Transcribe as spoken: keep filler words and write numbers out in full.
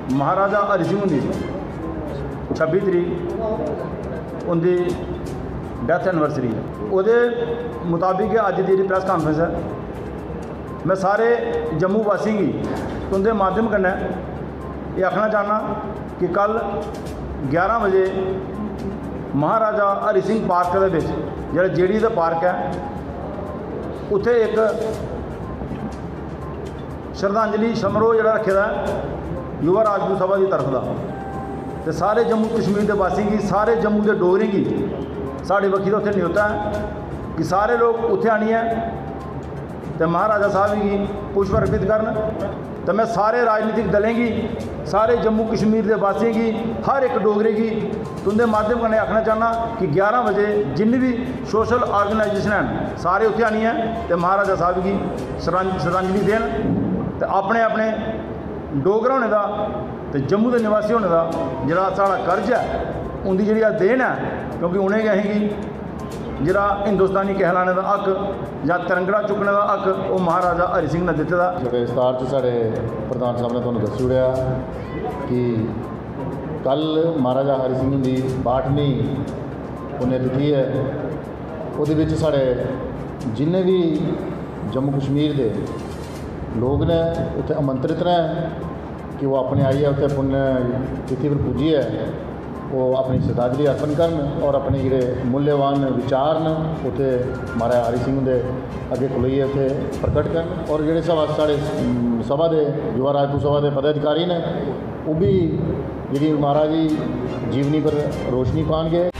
महाराजा हरि सिंह हुंदी छब्बी तरीक उनकी डैथ एनिवर्सरी है। उहदे मुताबिक अज दी प्रेस कॉन्फ्रेंस है, मैं सारे जम्मू वासियों की तुंदे माध्यम कन्नै ये आखना चाहना कि कल ग्यारह बजे महाराजा हरि सिंह पार्क दे विच जिहड़ा जेडी दा पार्क है उत्थे एक श्रद्धांजलि समारोह जिहड़ा रखे दा युवा राजपूत सभा की तरफ का, तो सारे जम्मू कश्मीर के वासी की सारे जम्मू के डोगरे की साड़ी बखी का उत्थे न्योता है कि सारे लोग उत्थे आनिए तो महाराजा साहब की पुष्प अर्पित करन। तो मैं सारे राजनीतिक दलें की सारे जम्मू कश्मीर के वासियों की हर एक डोगरे की तुंदे माध्यम कन्नै आखना चाहना कि ग्यारह बजे जिन्नी भी सोशल ऑर्गेनाइजेशन हैं सारे उत्थे आनी है तो महाराजा साहब की श्रद्धांजलि देन। तो अपने अपने डोगरा होने का तो जम्मू के निवासी होने का जिहड़ा साड़ा कर्ज है उनकी जिहड़ी देन है, क्योंकि उन्हें गए कि जिहड़ा हिंदुस्तानी कहलाने का हक या तिरंगा चुकने का हक वो महाराजा हरि सिंह ने दिते दा। छोटे विस्तार से साढ़े प्रधान साहब ने तुहानूं दस छुड़िया कि कल महाराजा हरि सिंह की बाठवीं पुण्यतिथि है, वो साढ़े जिन्ने भी जम्मू कश्मीर के लोग ने उत्थे आमंत्रित ने कि वो अपने आइए उत्थे पुण्य तिथि पर पूजिए वो अपनी श्रद्धांजलि अर्पण करन और अपने जोड़े मूल्यवान विचार न उत्थे महाराजा हरि सिंह के अगे खलोइए उत्थे प्रकट करन। और जोड़े सभा साढ़े सभा के युवा राजपूत सभा के पदाधिकारी ने वो भी जी महाराज जी जीवनी पर रोशनी पाएंगे।